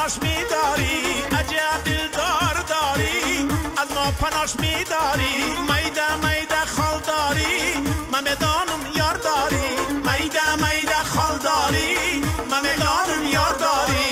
پناش میداری، عجب دلدار داری، از ما پناش میداری. میده میده خال داری، من بدانم یار داری. میده میده خال داری، من بدانم یار داری.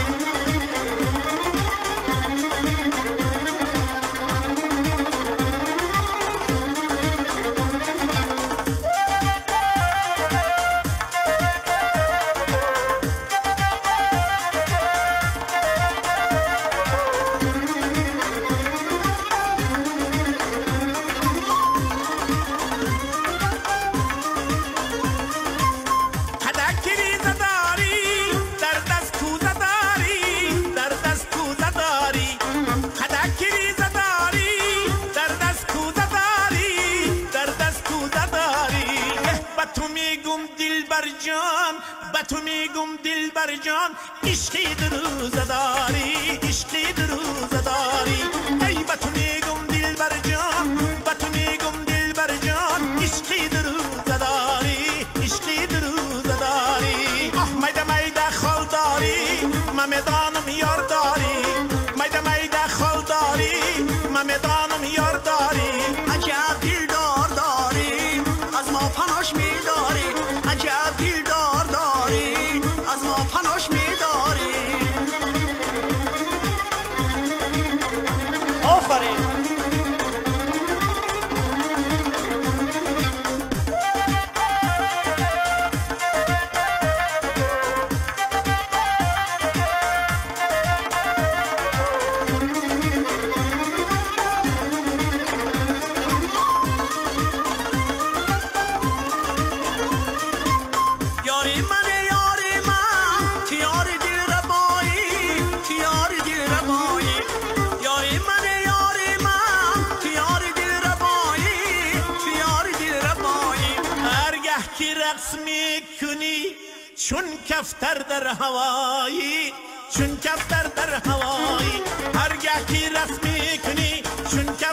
تو میگم دل بر جان، عشقی دروزه داری، عشقی دروزه داری. ای با تو میگم دل بر جان، با تو میگم دل بر جان، عشقی دروزه داری، عشقی دروزه داری. میده میده خال داری، من میدانم یار داری. میده میده خال داری، من میدانم یار داری. عجب دلدار داری، از ما پناش میداری. عجب دلدار داری، از ما پناش میداری. آفرین. رقص میکنی چون کفتر در هوایی، چون کفتر در هوایی. هرگاه که رقص میکنی چون کفتر